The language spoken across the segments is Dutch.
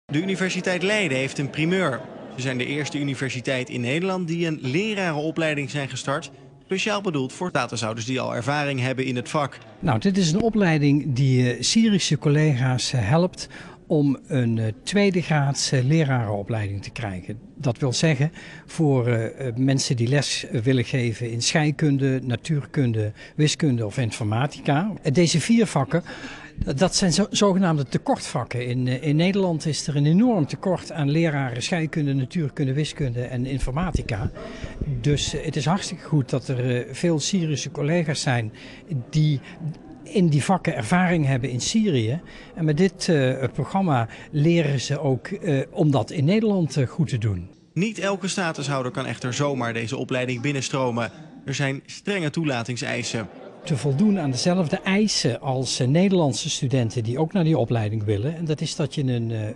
De Universiteit Leiden heeft een primeur. Ze zijn de eerste universiteit in Nederland die een lerarenopleiding zijn gestart. Speciaal bedoeld voor statushouders die al ervaring hebben in het vak. Nou, dit is een opleiding die Syrische collega's helpt om een tweede graads lerarenopleiding te krijgen. Dat wil zeggen voor mensen die les willen geven in scheikunde, natuurkunde, wiskunde of informatica. Deze 4 vakken, dat zijn zogenaamde tekortvakken. In Nederland is er een enorm tekort aan leraren scheikunde, natuurkunde, wiskunde en informatica. Dus het is hartstikke goed dat er veel Syrische collega's zijn die in die vakken ervaring hebben in Syrië. En met dit programma leren ze ook om dat in Nederland goed te doen. Niet elke statushouder kan echter zomaar deze opleiding binnenstromen. Er zijn strenge toelatingseisen. Te voldoen aan dezelfde eisen als Nederlandse studenten die ook naar die opleiding willen. En dat is dat je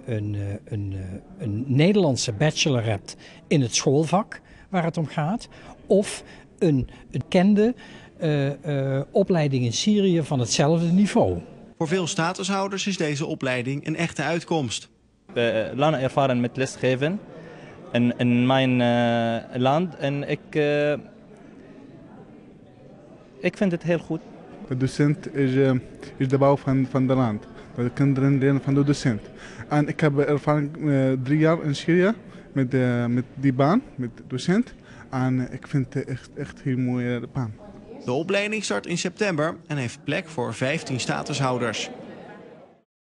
een Nederlandse bachelor hebt in het schoolvak waar het om gaat. Of een kende opleiding in Syrië van hetzelfde niveau. Voor veel statushouders is deze opleiding een echte uitkomst. Lang ervaren met lesgeven in mijn land en ik vind het heel goed. De docent is de bouw van het land. De kinderen leren van de docent. En ik heb ervaring 3 jaar in Syrië met die baan, met de docent. En ik vind het echt heel mooie baan. De opleiding start in september en heeft plek voor 15 statushouders.